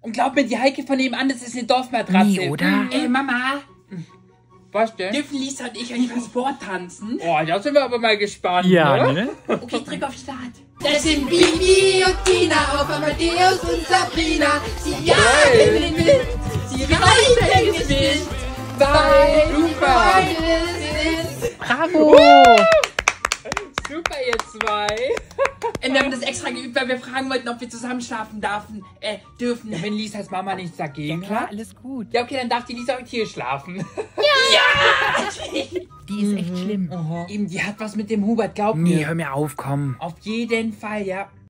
Und glaub mir, die Heike von nebenan, das ist eine Dorfmatratze. Nee, oder? Mama, Was denn? dürfen Lisa und ich eigentlich was vortanzen? Oh, da sind wir aber mal gespannt. Ja, ne? ne? Okay, drück auf Start. Das sind Bibi und Tina auf Amadeus und Sabrina. Sie jagen den Wind, sie reiten den Wind, weil Super. beide sind. Bravo! Super, ihr zwei. Wir haben das extra geübt, weil wir fragen wollten, ob wir zusammen schlafen dürfen. Wenn Lisas Mama nichts dagegen Klar, hat. alles gut. Ja, okay, dann darf die Lisa heute hier schlafen. Die ist echt schlimm. Eben, die hat was mit dem Hubert, glaub Nee, mir. hör mir auf, komm. Auf jeden Fall, ja.